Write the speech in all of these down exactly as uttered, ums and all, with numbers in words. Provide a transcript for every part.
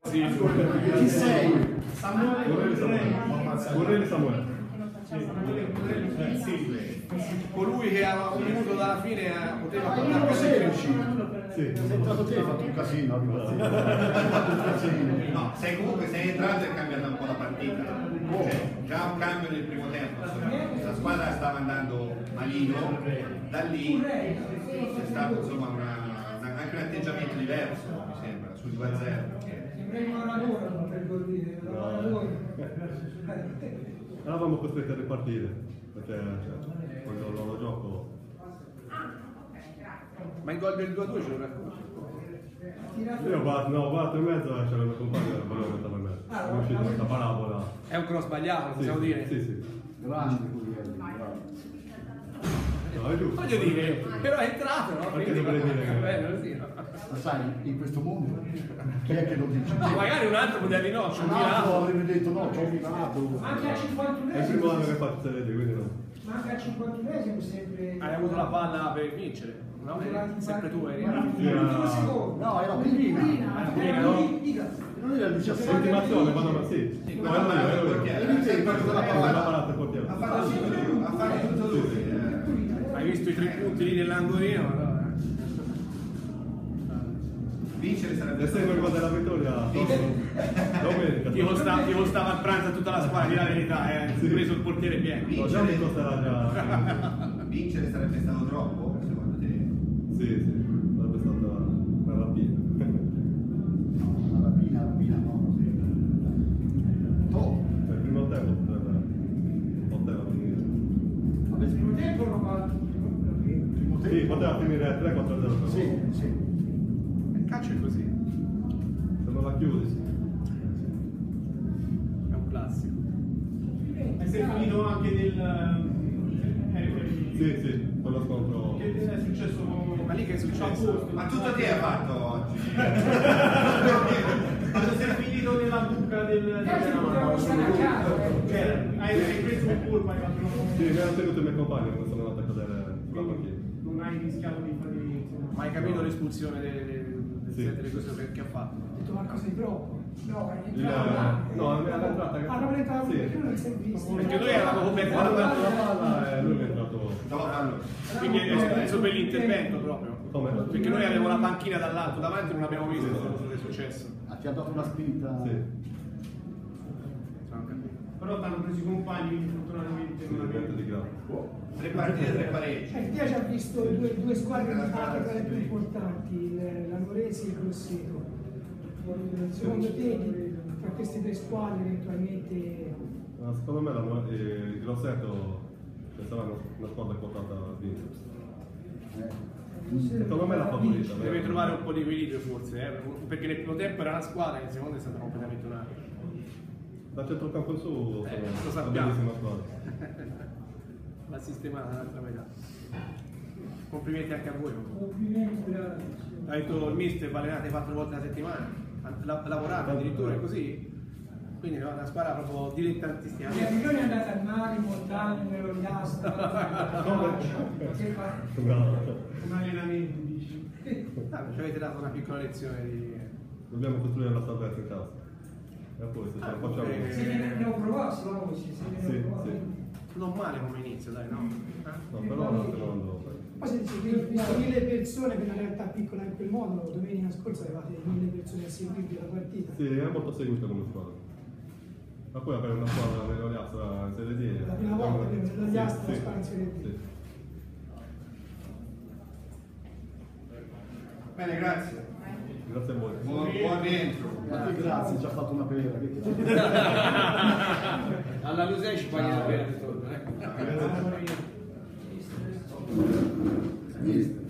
Sì. Chi sei? Samuele Samuele. Samuele. Sì, colui che aveva venuto dalla fine poteva Ah, io lo sei uscito. Sì. Sei entrato te, hai fatto un casino. No, sei comunque sei entrato e è cambiata un po' la partita. Cioè, già un cambio nel primo tempo. La squadra stava andando malino, da lì c'è stato insomma una, una, anche un atteggiamento diverso, mi sembra, sul due a zero. Eravamo costretti a ripartire, perché cioè, quando lo gioco. Ma il gol del due a due ce lo racconti? Io vado, no, vado in mezzo e c'era il mio compagno che il pallone stava in mezzo. È uscita questa parabola. È un cross sbagliato, Sì, possiamo dire? Sì, sì. Grande Guglielmo, bravo. No, è giusto. Voglio dire, però è entrato, no? Perché Quindi- dovrei dire che- Bello, così, no? Ma sai, in questo mondo chi è che lo dice? No, magari un altro poteva dire no, c'è un Un altro mirato. avrebbe detto no, c'ho minato. Anche a È il cinquantunesimo, primo anno che faccio Serie D, quindi no. ma anche a cinquantunesimo sempre. Hai avuto la palla per vincere, no? Sempre tu eri. L'ultimo secondo. No, era Pillina. Era no? Non era il diciassette. Ultimazione, quando ma sì. Sì, No, quando no, ha parato io, il io, portiere. Eri te, quello della io. Ha Ho parola. parato il portiere. fatto tutto lui, ha fatto tutto lui. eh. Hai visto i tre punti lì nell'angolino? No? Vincere sarebbe E se stato il gol della vittoria, domenica. Ti costava, ti costava il pranzo a tutta la squadra, di la verità, eh. Hai preso il portiere pieno. No, già mi costerà già. Vincere sarebbe stato troppo, secondo te? Sì, sì, sarebbe stata una rapina. La rapina, la rapina no. To. Nel primo tempo potrebbe poteva finire. Vabbè, Il primo tempo non va. primo Sì, tempo. poteva finire tre quattro zero. Sì, sì. Il calcio è così, Se non la chiudi, sì. è un classico. E sei finito anche nel... Sì, sì, quello scontro. Che è successo con... Ma lì che è successo? Ma tutto te hai fatto oggi? Quando sei finito nella buca del... Eh, dobbiamo stare a casa, eh. Cioè, hai, hai preso un colpo, hai fatto una Sì, mi hanno tenuto i miei compagni quando sono andato a cadere sulla panchina. non hai rischiato di fare... insomma. Ma hai capito l'espulsione delle, delle, Sì. delle cose che, che ha fatto? Ho detto qualcosa di troppo. No, è Il- entrato là. no, all'entrata che- Hanno presentato sì. perché non si è visto. Perché noi eravamo coperti Guarda da la palla e lui mi è entrato. Dopo farlo. quindi è espulso per l'intervento proprio. Come? Perché noi avevamo la panchina dall'alto, davanti non abbiamo visto cosa è successo. Ah, ti ha dato una spinta. Sì. Non ho capito. Però ti hanno preso i compagni, quindi fortunatamente Sì, non niente avevi... di grave. Tre partite, tre pareggi. Eh, Dia ci ha visto due, due squadre di parte tra le più importanti, il- l'Amoresi e il Grosseto. Secondo te, tra queste tre squadre eventualmente... Ma secondo me la- eh, il Grosseto cioè, sarà una, una squadra quotata a vincere. Secondo me è la favorita. Deve vero? trovare un po' di equilibrio forse, eh? Perché nel primo tempo era una squadra e nel secondo è stata completamente un'altra. Da centrocampo in su Eh, sono lo una sappiamo. bellissima squadra. L'ha sistemata l'altra metà. Complimenti anche a voi. Complimenti, Ha detto il mister, va allenate quattro volte alla settimana, la- lavorate addirittura è così. Quindi no, una squadra proprio dilettantistica. la Milione è andata al mare, in montagna, nell'Oriasco, Bravo. Un allenamento, dici. Ah, ci avete dato una piccola lezione di... Dobbiamo costruire la salvezza in casa. E poi se ce la facciamo. ok. se ne ne ho provato, se no, se ne Sì, ho provato. sì. Non male come inizio, dai, no? Eh? No, però non te lo andò. Poi se dice che visto mille persone per una realtà piccola in quel modo, domenica scorsa avevate mille persone a seguirvi la partita. Sì, è molto seguita come squadra. Ma poi avere una squadra nell'Oliastra in Serie D. La prima volta che Sì, nell'Oliastra sì, la squadra in Serie D. sì. Bene, grazie. Grazie a voi. Buon, buon rientro. Ma che grazie, ci ha fatto una pera. Che che- Alla Lusei ci paghiamo per il ritorno, eh? Mister.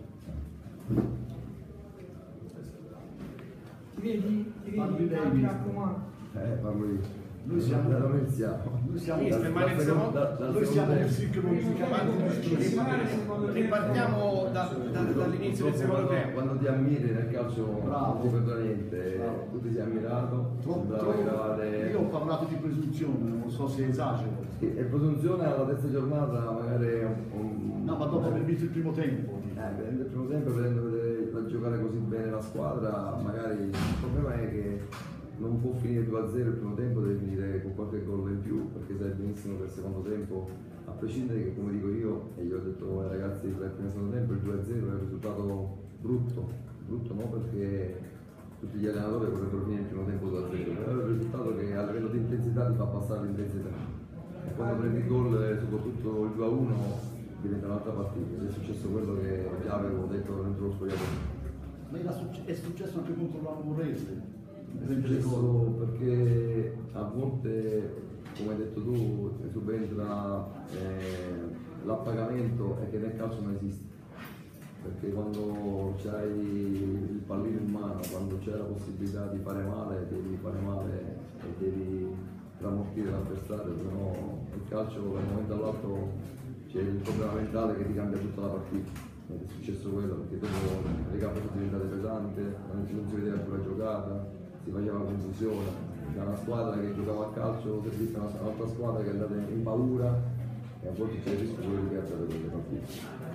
Ti vedi? Ti Parli vedi? lei, Anche mister. a comando. Eh, parlo io. Noi siamo da dove iniziamo? Noi siamo, Mister, ma nel secondo... noi siamo nel ciclo Ripartiamo da- da- dall'inizio del secondo Quando- tempo. Quando ti ammiri nel calcio Bravo. non ti perdo niente, Bravo. tu ti sei ammirato, Troppo, sembrava che troppo. eravate... Io ho parlato di presunzione, non so se esagero. Sì, e presunzione alla terza giornata magari è un... un... No, ma dopo aver visto il primo tempo. dico. Eh, vedendo il primo tempo, vedendo vedere la giocare così bene la squadra, magari il problema è che non può finire due a zero il primo tempo, deve finire con qualche gol in più, perché sai benissimo che il secondo tempo, a prescindere che come dico io, e io ho detto ai ragazzi per il primo secondo tempo, il due a zero è un risultato brutto, brutto no perché tutti gli allenatori vorrebbero finire il primo tempo due a zero, però è un risultato che a livello di intensità ti fa passare l'intensità. E quando prendi il gol, soprattutto il due a uno, diventa un'altra partita, ed è successo quello che già avevo detto dentro lo spogliatoio. Ma era succe- è successo anche contro la Morese. È successo perché a volte, come hai detto tu, subentra eh, l'appagamento e che nel calcio non esiste. Perché quando c'hai il pallino in mano, quando c'è la possibilità di fare male, devi fare male e devi tramortire l'avversario, se no il calcio da un momento all'altro c'è il problema mentale che ti cambia tutta la partita. Ed è successo quello perché dopo le gambe sono diventate pesanti, non si vedeva più la giocata, si faceva confusione. Da una squadra che giocava a calcio si è vista un'altra squadra che è andata in paura e a volte c'è il rischio di perdere quelle partite.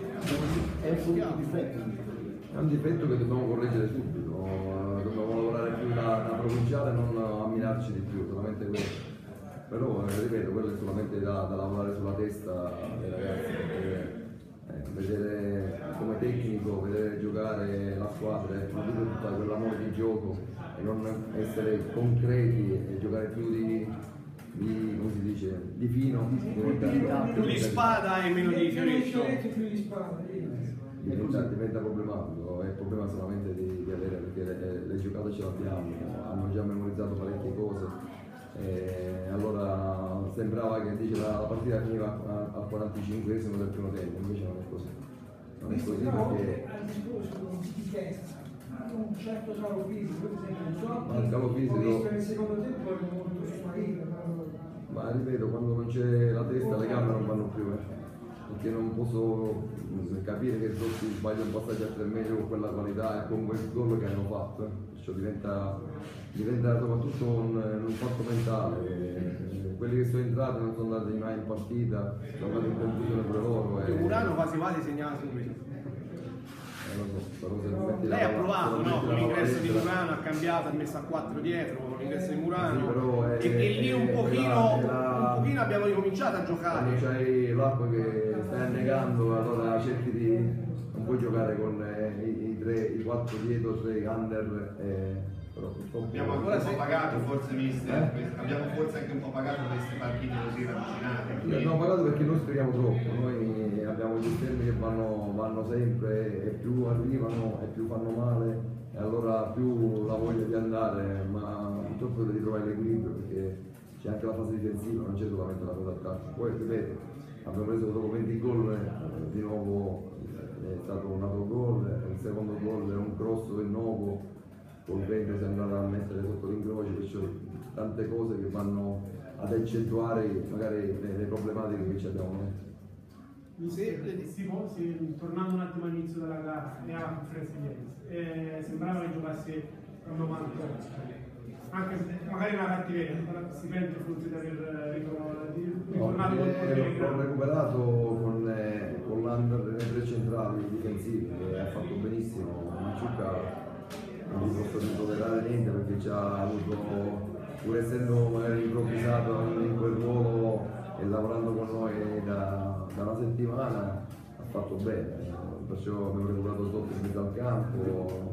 È un difetto. È un difetto che dobbiamo correggere subito, dobbiamo lavorare più da, da provinciale e non ammirarci di più, solamente quello. Però eh, ripeto, quello è solamente da, da lavorare sulla testa dei ragazzi, perché eh, vedere come tecnico, vedere giocare la squadra e produrre tutta quell'amore di gioco e non essere concreti e giocare più di, di come si dice, di fino, diventa, Più di spada e meno di fioretto. più di spada. diventa, diventa problematico, è il problema solamente di, di avere, perché le, le giocate ce l'abbiamo, hanno già memorizzato parecchie cose. E allora sembrava che dice, la, la partita finiva al quarantacinquesimo del primo tempo, invece non è così. Non è così perché al discorso di testa, un certo calo fisico, per esempio, non so, Ma il calo fisico- ho visto nel secondo tempo ero molto sparito, Ma ripeto, quando non c'è la testa le gambe non vanno più, eh. Perché non posso mm, capire che Zotti sbaglia un passaggio a tre metri con quella qualità e con quel gol che hanno fatto. eh. Perciò diventa, diventa soprattutto un, un fatto mentale. Eh, quelli che sono entrati non sono andati mai in partita, sono andati in confusione pure loro. Il E, Murano quasi quasi segnava subito. eh, lo so, però se metti la Lei ha palla- provato, se no? metti Con la l'ingresso di palestra- Murano, ha cambiato, ha messo a quattro dietro, con l'ingresso di Murano. Sì, però è- e, e lì un è- pochino, è la- un pochino abbiamo ricominciato a Quando giocare. c'hai l'acqua che stai annegando, allora cerchi di. non puoi giocare con eh, i, i, tre, i quattro dietro, tre under, eh, però purtroppo. Abbiamo anche un po' pagato forse mister, abbiamo forse anche un po' pagato queste partite così ravvicinate. Sì, abbiamo pagato perché noi speriamo troppo, noi abbiamo gli esterni che vanno, vanno sempre e più arrivano e più fanno male e allora più la voglia di andare, ma purtroppo devi trovare l'equilibrio perché c'è anche la fase difensiva, non c'è solamente la fase attacco. Poi ripeto, abbiamo preso dopo venti gol, eh, di nuovo è stato un altro gol, il secondo gol è un cross del nuovo, col vento si è andato a mettere sotto l'incrocio, perciò tante cose che vanno ad accentuare magari le, le problematiche che ci abbiamo noi. Si, si può, si, tornando un attimo all'inizio della gara e alla conferenza di ieri, eh, sembrava che giocasse a novanta, anche se magari una cattiveria, si pente forse di aver ritornato No, con eh, il l'ho recuperato con, eh, con l'under delle tre centrali difensive che ha fatto benissimo. Maciuca non gli posso rimproverare niente perché ci ha avuto, pur essendo magari improvvisato in quel ruolo e lavorando con noi da, da una settimana, ha fatto bene. Perciò abbiamo recuperato sotto in mezzo al campo.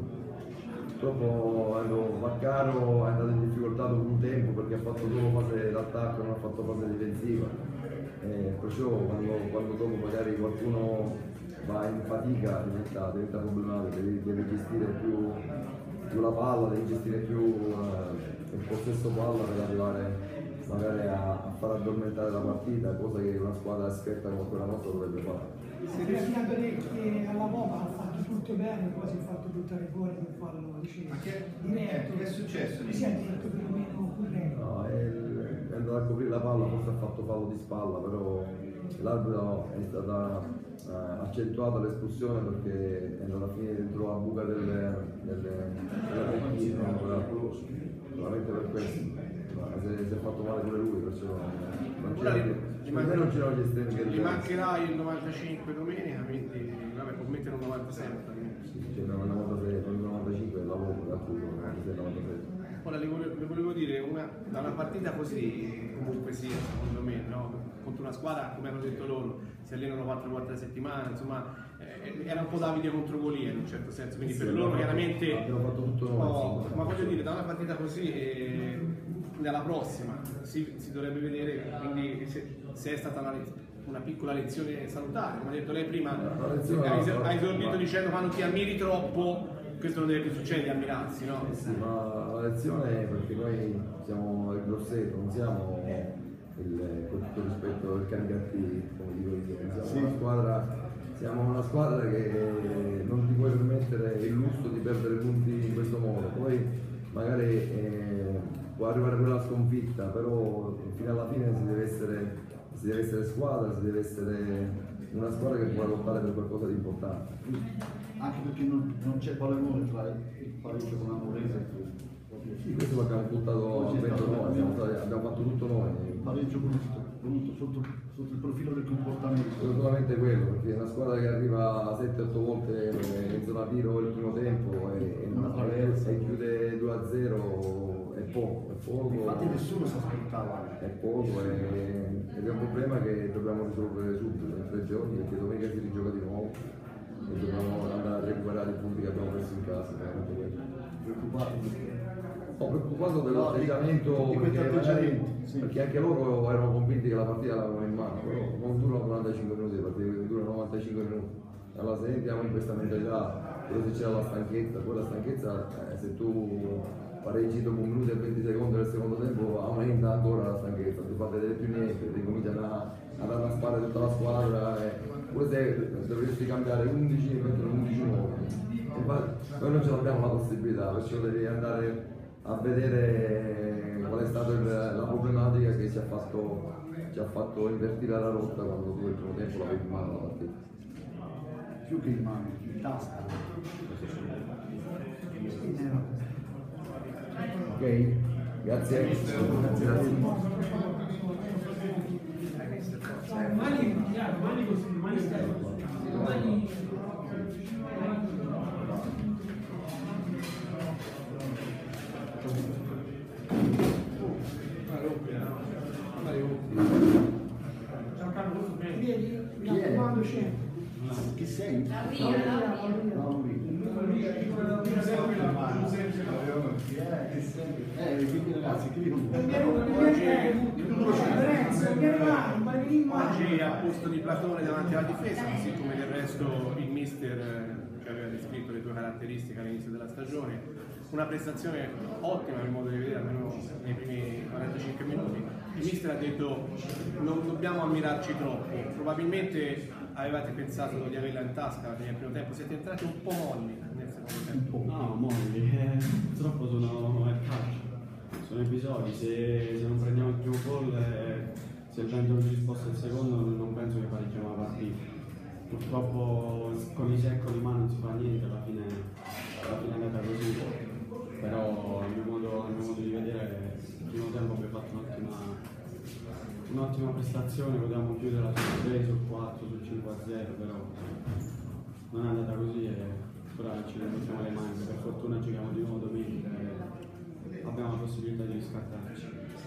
Purtroppo Vaccaro è andato in difficoltà dopo un tempo perché ha fatto solo fase d'attacco, non ha fatto fase difensiva. E perciò quando, quando dopo magari qualcuno va in fatica diventa, diventa problematico, devi, devi gestire più, più la palla, devi gestire più uh, il possesso palla per arrivare magari a, a far addormentare la partita, cosa che una squadra esperta come quella nostra dovrebbe fare. Si è che alla Roma ha fatto tutto bene, quasi ha fatto buttare fuori per farlo diciamo, Ma che- diretto. che è successo lì? Si è detto più o meno corretto. No, è, è andato a coprire la palla, forse ha fatto fallo di spalla, però l'arbitro è stata eh, accentuata l'espulsione perché è andata a finire dentro la buca delle, delle, della panchina, solamente per questo. Ma se si è fatto male pure lui, perciò non Ora c'era, gli- secondo me non c'erano gli esterni che Gli mancherà il novantacinque domenica, quindi vabbè, può mettere un novantasei. Sì, c'era il novantasei, il novantacinque è il lavoro da cui novantasei novantasei. Ora le volevo, le volevo dire, una, da una partita così, comunque sia, secondo me, no? Contro una squadra, come hanno detto loro, si allenano quattro volte alla settimana, insomma, eh, era un po' Davide contro Golia in un certo senso, quindi Sì, per abbiamo loro fatto- chiaramente... abbiamo fatto tutto noi, no, sì. ma voglio dire, da una partita così, eh, nella prossima si, si dovrebbe vedere, quindi se, se è stata una, una piccola lezione salutare, come ha detto lei prima, La lezione- hai, hai esordito ma- dicendo quando ti ammiri troppo, questo non deve più succedere, ammirarsi, no? Sì, ma la lezione è perché noi siamo il Grosseto, non siamo il, con tutto il rispetto del Cangatti, come dico io, siamo una squadra, siamo una squadra che non ti puoi permettere il lusso di perdere punti in questo modo. Poi magari eh, può arrivare quella sconfitta, però fino alla fine si deve essere, si deve essere squadra, si deve essere una squadra che può lottare per qualcosa di importante. Anche perché non, non c'è valore tra il pareggio con l'Amorese. Sì, questo l'abbiamo buttato a vento noi, abbiamo, abbiamo fatto tutto noi. Il pareggio voluto, voluto sotto, sotto il profilo del comportamento. Solamente quello, perché è una squadra che arriva sette otto volte in zona tiro il primo tempo e, e, e chiude due a zero è poco, è poco. Infatti nessuno si aspettava. È poco e, ed è un problema che dobbiamo risolvere subito, in tre giorni, perché domenica si rigioca di nuovo e dobbiamo andare a recuperare i punti che abbiamo messo in casa. Preoccupati. Sono preoccupato dell'atteggiamento, Di questi perché, magari- atteggiamenti, sì. perché anche loro erano convinti che la partita l'avevano in mano, però non durano quarantacinque minuti, le partite durano novantacinque minuti. Allora se entriamo in questa mentalità, però se c'è la stanchezza, poi la stanchezza, eh, se tu pareggi dopo un minuto e venti secondi del secondo tempo, aumenta ancora la stanchezza, ti fa vedere più niente, ti cominciano a, ad annaspare tutta la squadra, e pure se dovresti cambiare undici e mettere undici nuovi. Infatti noi non ce l'abbiamo la possibilità, perciò devi andare a vedere qual è stata il- la problematica che ci ha fatto, ci ha fatto invertire la rotta quando tu il primo tempo l'avevi in mano la partita. Più che in mano, in tasca. Ok? Grazie. Grazie. Domani, chiaro, domani così, domani stai. Domani. Giancarlo, questo bene. Vedi? Mi Chi è? raccomando, c'è. Chi sei? Lauria, Lauria. Lauri. Eh, quindi ragazzi, che vi non Lorenzo, vieni là, non vai venire mai. Oggi a posto di Platone davanti alla difesa, così come del resto il mister eh, che aveva descritto le tue caratteristiche all'inizio della stagione. Una prestazione ottima nel modo di vedere, almeno nei primi quarantacinque minuti. Il mister ha detto non dobbiamo ammirarci troppo, probabilmente avevate pensato di averla in tasca nel primo tempo, siete entrati un po' molli nel secondo tempo. No, molli, eh, purtroppo sono è calcio, sono episodi, se, se non prendiamo il primo gol e se il vento non ci sposta il secondo non penso che pareggiamo la partita. Purtroppo con i secco di mano non si fa niente, alla fine, alla fine è andata così, però il mio modo, il mio modo di vedere il primo tempo abbiamo fatto un'ottima un'ottima prestazione, potevamo chiudere sul tre, sul quattro, sul cinque a zero, però non è andata così e ora ci rimettiamo le mani, per fortuna giochiamo di nuovo domenica e abbiamo la possibilità di riscattarci.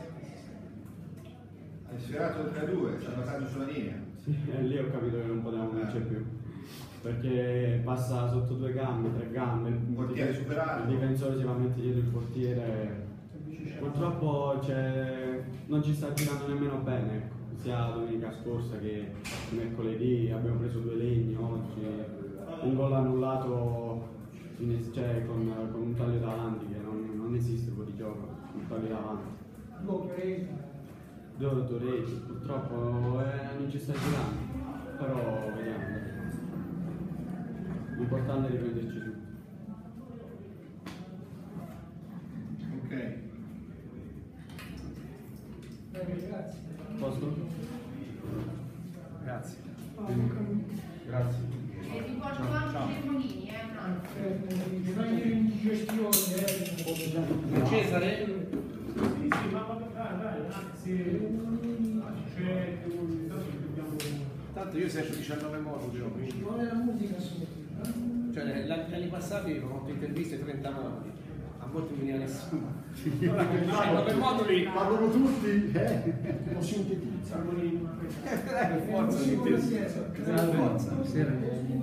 Hai sfiorato il tre a due, ci ha passato sulla linea. Sì, e lì ho capito che non potevamo vincere più, perché passa sotto due gambe, tre gambe, il Portiere superato. il difensore si va a mettere dietro il portiere. Purtroppo c'è- non ci sta girando nemmeno bene, ecco. Sia domenica scorsa che mercoledì abbiamo preso due legni oggi, un gol annullato in es- cioè, con, con un taglio davanti che non, non esiste fuori gioco, un taglio davanti. Due Toreti, purtroppo eh, non ci sta girando, però vediamo. L'importante è riprenderci su. Ok. Grazie. Posto? Grazie. Grazie. E vi porto anche i Cermonini, eh, un altro. Non è in gestione, eh. Cesare? Sì, sì, ma vabbè, dai, dai, anzi, c'è un tanto che dobbiamo. Tanto io se esce diciannove morti, quindi. Non è la musica sotto. Cioè, negli anni passati ho fatto interviste trenta morti, a volte non veniva nessuno. No, per moduli parlano tutti, eh? Lo sintetizza. per forza sintetizza. Buonasera.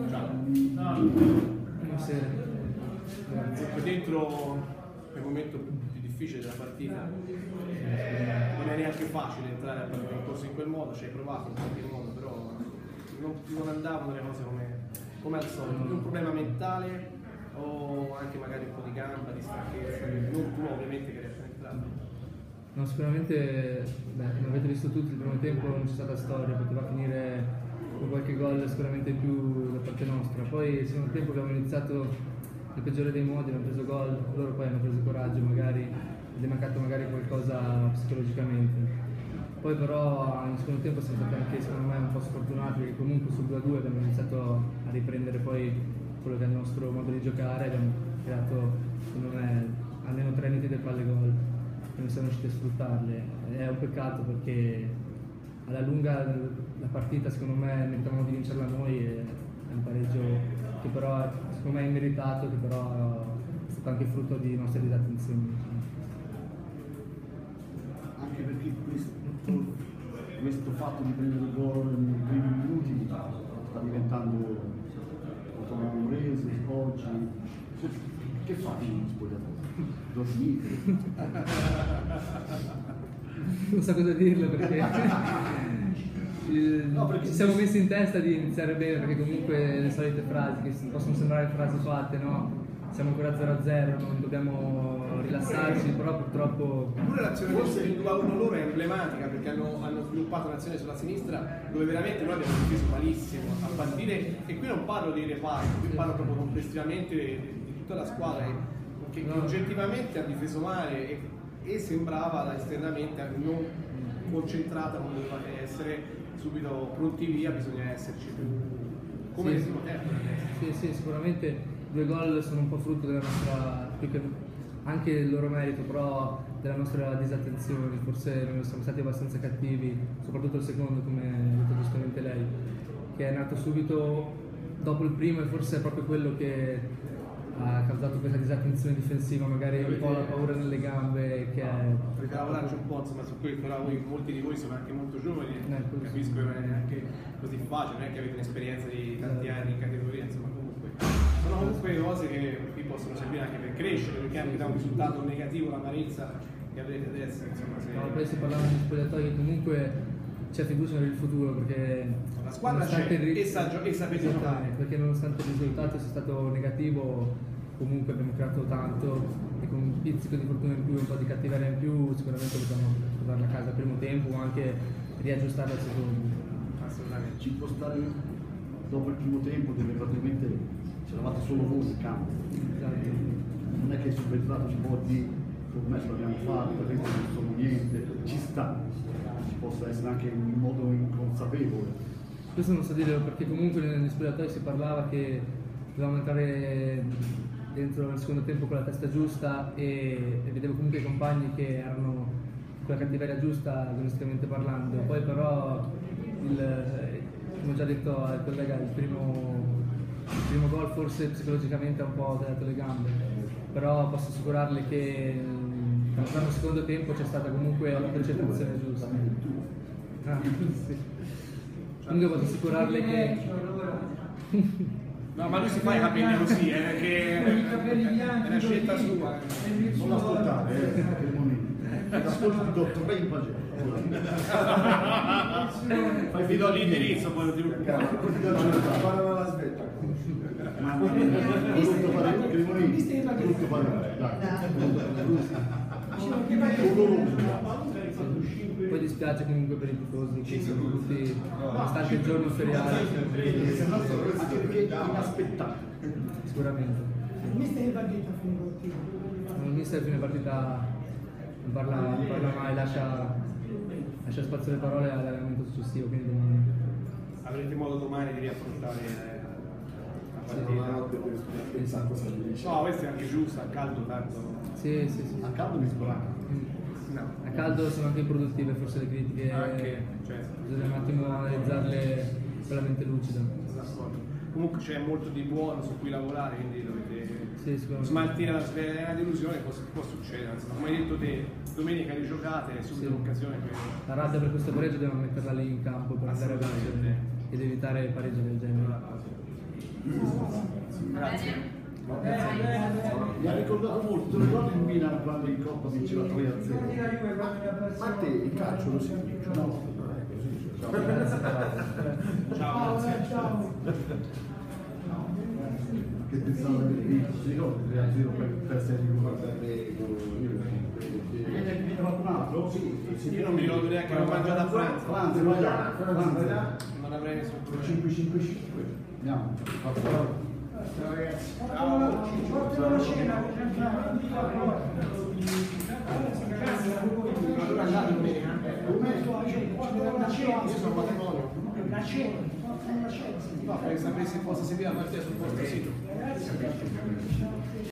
Buonasera. Poi dentro nel momento più difficile della partita non è neanche facile entrare a partire in corso in quel modo, ci hai provato in qualche modo, però non, non andavano le cose come, come al solito. Più un problema mentale o anche magari un po' di gamba, di stanchezza, non tu ovviamente che riesci a entrare. No, sicuramente, beh, come avete visto tutti, il primo tempo non c'è stata storia, poteva finire con qualche gol sicuramente in più da parte nostra. Poi il secondo tempo abbiamo iniziato nel peggiore dei modi, hanno preso gol, loro poi hanno preso coraggio magari, ed è mancato magari qualcosa psicologicamente. Poi però nel secondo tempo siamo stati anche secondo me un po' sfortunati, perché comunque sul due a due abbiamo iniziato a riprendere poi quello che è il nostro modo di giocare, abbiamo creato secondo me almeno tre nitide palle gol e non siamo riusciti a sfruttarle. È un peccato perché alla lunga la partita secondo me meritavamo di vincerla noi, e è un pareggio che però secondo me è immeritato, che però è stato anche frutto di nostre disattenzioni. Anche perché questo, questo fatto di prendere il gol nei primi minuti sta diventando autonombrese oggi. Che fate in spogliatoio? Dormite? Non so cosa dirlo perché, no, perché ci siamo messi in testa di iniziare bene, perché comunque le solite frasi che possono sembrare frasi fatte, no? Siamo ancora zero a zero, non dobbiamo rilassarci, però purtroppo... Pure l'azione del due a uno loro è emblematica, perché hanno, hanno sviluppato un'azione sulla sinistra dove veramente noi abbiamo difeso malissimo a partire, e qui non parlo di reparto, qui parlo proprio complessivamente di, di tutta la squadra che, che oggettivamente ha difeso male e, e sembrava esternamente non concentrata come doveva essere, subito pronti via, bisogna esserci più come nel primo tempo. Sì, sì, sicuramente due gol sono un po' frutto della nostra, più che anche il loro merito, però della nostra disattenzione. Forse noi siamo stati abbastanza cattivi, soprattutto il secondo, come ha detto giustamente lei, che è nato subito dopo il primo, e forse è proprio quello che ha causato questa disattenzione difensiva, magari un po' la paura nelle gambe che è... Dovete lavorarci un po', insomma, su questo, però voi, molti di voi sono anche molto giovani, eh, capisco che non è neanche così facile, non è che avete un'esperienza di tanti anni in categoria, insomma, comunque sono comunque cose che vi possono servire anche per crescere, perché anche da un risultato negativo, l'amarezza che avrete adesso, insomma, se... No, poi si parlava di spogliatoi, comunque c'è fiducia nel futuro, perché la squadra c'è il... e, sa, e sapete giocare, perché nonostante il risultato sia stato negativo, comunque abbiamo creato tanto, e con un pizzico di fortuna in più, un po' di cattiveria in più, sicuramente dobbiamo portarla a casa al primo tempo, o anche riaggiustarla al secondo. Assolutamente. Ci può stare dopo il primo tempo, dove praticamente c'eravate solo voi in campo. Esatto. Non è che è subentrato un po' di ormai ce l'abbiamo fatto, adesso non sono niente, ci sta, ci possa essere anche in modo inconsapevole. Questo non so dirlo, perché comunque negli spogliatoi si parlava che dovevamo entrare dentro il secondo tempo con la testa giusta, e, e vedevo comunque i compagni che erano con la cattiveria giusta agonisticamente parlando. Poi però, il, come ho già detto al collega, il primo, il primo gol forse psicologicamente ha un po' tagliato le gambe, però posso assicurarle che nel secondo tempo c'è stata comunque la percezione giusta. Ah, sì. Quindi posso assicurarle che... No, ma lui si fa i capelli così, eh, che è una scelta sua. Non ascoltare, eh, per il momento. Ascolta il dottore in pagina. Vi do l'indirizzo, poi lo dico. Parlano alla svetta. Ma brutto fare per il momento. Brutto fare. Poi dispiace comunque per i tifosi che sono tutti, nonostante il giorno feriale, anche perché inaspettato. Sicuramente. Il mister è partita a fine partita. Il mister a fine partita non parla, non parla mai, lascia, lascia spazio alle parole all'allenamento successivo, quindi domani. Avrete modo domani di riaffrontare la partita. No, questo è anche giusto, a caldo tanto. Sì, sì, sì. A caldo mi sbracca. No, a caldo sono anche improduttive forse le critiche, Anche, cioè, bisogna un attimo analizzarle con la mente lucida. comunque c'è molto di buono su cui lavorare, quindi dovete Sì, smaltire la, la delusione, può, può succedere, insomma. Come hai detto te, domenica rigiocate, è subito Sì. l'occasione per... La rabbia per questo pareggio dobbiamo metterla lì in campo per andare a vincere ed evitare pareggi del genere. Grazie. Mi ha ricordato molto, te lo ricordi il Milan quando in Coppa vinceva tre a zero? Ma te il calcio lo segui? No, non è così. Ciao, grazie. Ciao. Che pensavo del vinto, ti ricordi tre a zero per essere riguardato? Viene vinto qualcun altro? Sì, Io non mi ricordo neanche che ho mangiato a pranzo. Franza, Franza, Non avrei nessun problema. cinque cinque cinque. Andiamo. Ciao ragazzi. Portalo la cena, Allora andate domenica? la cena, Io sono matrimonio. la cena, la cena. No, per sapere se posso seguire la partita sul vostro sito.